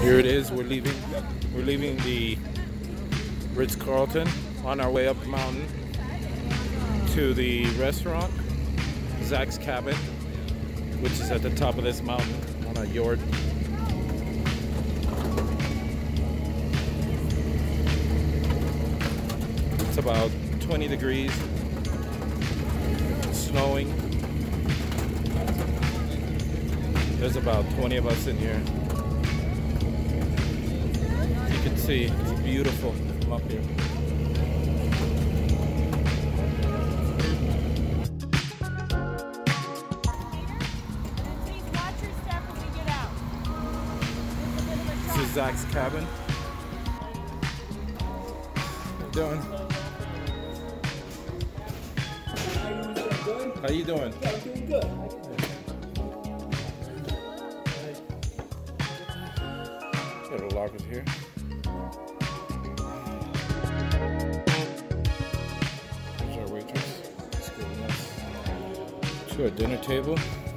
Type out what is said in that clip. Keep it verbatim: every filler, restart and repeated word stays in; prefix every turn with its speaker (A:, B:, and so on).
A: Here it is. We're leaving. We're leaving the Ritz-Carlton on our way up the mountain to the restaurant, Zach's Cabin, which is at the top of this mountain on a yard. It's about twenty degrees, snowing. There's about twenty of us in here. You can see it's beautiful from up here. This is Zach's cabin. How you doing? How you doing?
B: Yeah, I'm doing good.
A: Little lockers here. There's our waitress. Let's go to our dinner table.